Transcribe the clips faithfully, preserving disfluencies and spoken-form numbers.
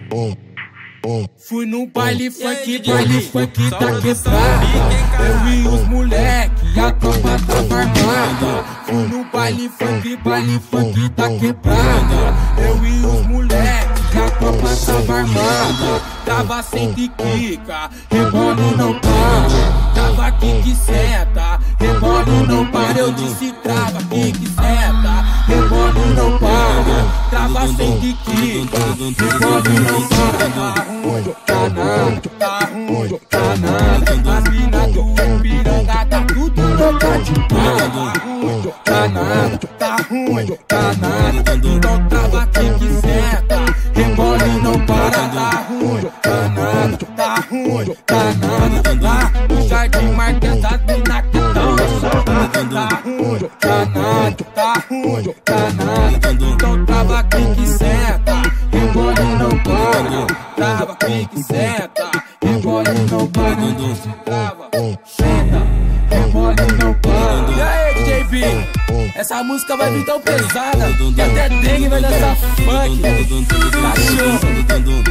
Fui num baile funk, baile funk da quebrada. Eu e os moleque, a tropa tava armada. Fui num baile funk, baile funk da quebrada. Eu e os moleque, a tropa tava armada. Tava sem quica, rebole não para. Tava kick seta, rebole não para. Eu disse trava, kick seta, rebole não para. Trava sem quica, rebole não para. Tá nada, tá ruim, tá nada. As mina do Ipiranga tá tudo louca de pau. Tá ruim, tá nada, tá ruim, tá nada. Então trava kick seta, rebole não para. Tá ruim, tá nada, tá ruim, tá nada. Lá no Jardim Marquês das mina que tão lançadas. Tá ruim, tá nada, tá ruim, tá nada. Então trava kick seta, rebole não para. Trava, kick, seta, rebole não para. Trava, seta, rebole não para. E aí, D J B, essa música vai vir tão pesada que até dengue vai dançar funk. Cachorro.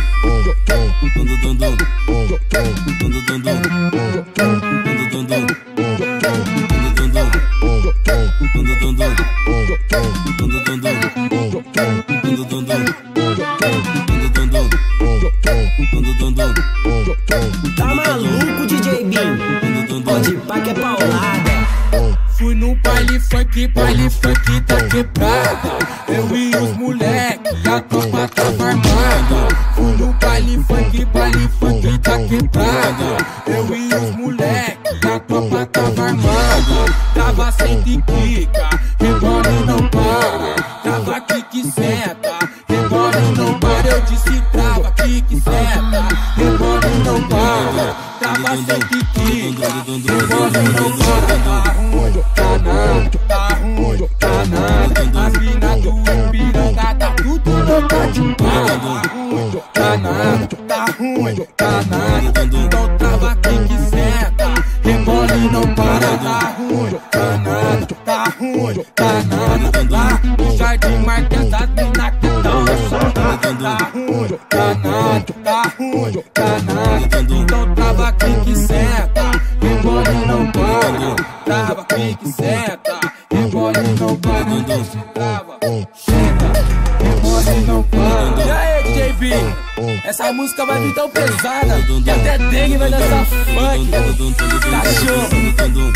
Tá maluco, D J B? Pode pá que é paulada. Fui num baile funk, baile funk da quebrada. Eu e os moleque, a tropa tava armada. Fui num baile funk, baile funk da quebrada. Eu e os moleque, a tropa tava armada. Tava sem quica, rebole não para. Tava kick seta, rebole não para. Eu disse trava, kick seta, rebole não para. Tava sem quica, rebole não para. Tá ruim, tá nada, tá ruim, tá nada. As mina do Ipiranga tá tudo louca de pau. Tá ruim, tá nada, tá ruim, tá nada. Então trava kick seta, rebole não para. Tá ruim, tá nada, tá ruim, tá nada. Lá no Jardim Marquês das mina que tão lançadas. Tá ruim, tá nada, tá ruim, tá nada. Então trava kick seta, rebole não para. Trava, kick seta, rebole não para. Trava, seta, rebole não para. E aí, D J B, essa música vai vir tão pesada que até dengue vai dançar funk. Cachorro.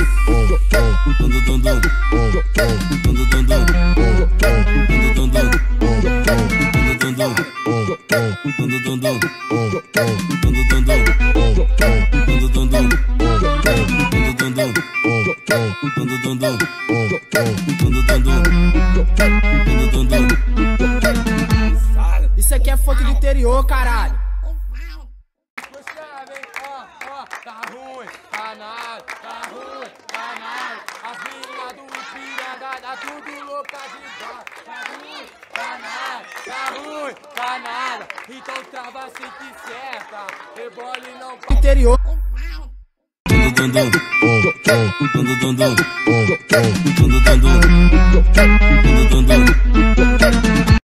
Isso aqui é funk do interior, caralho. Tá ruim, tá nada, tá ruim, tá nada. As meninas do Ipiranga tá tudo louca de bar. Tá ruim, tá nada, tá ruim, tá nada. Então trava assim que certa, rebole não para. Interior.